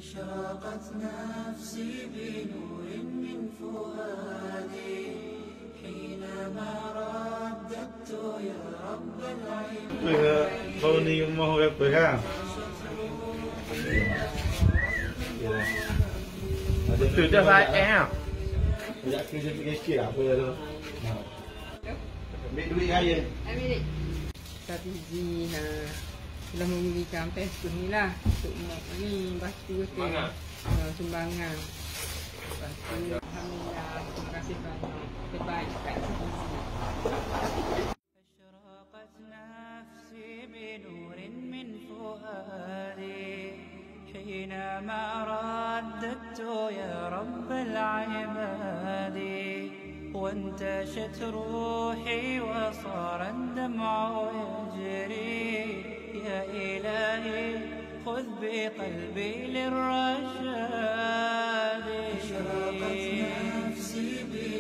أشرقت نفسي بنور من فؤادي حينما رددت يا رب العباد. Boni mau ya pegang. Sudah saya. Tidak kerja sikit apa tu? Ambil duit saya. Ambil. Tapi telah memberikan pes ni lah untuk mak ni batu tu sumbangan. Lepas tu alhamdulillah terima kasih banyak. Terbaik kat sini. أشرقت نفسي بنور من فؤادي حينما رددت يا رب العباد وانتشت روحي وصار الدمع يجري يا إلهي خذ بقلبي للرشاد. أشرقت نفسي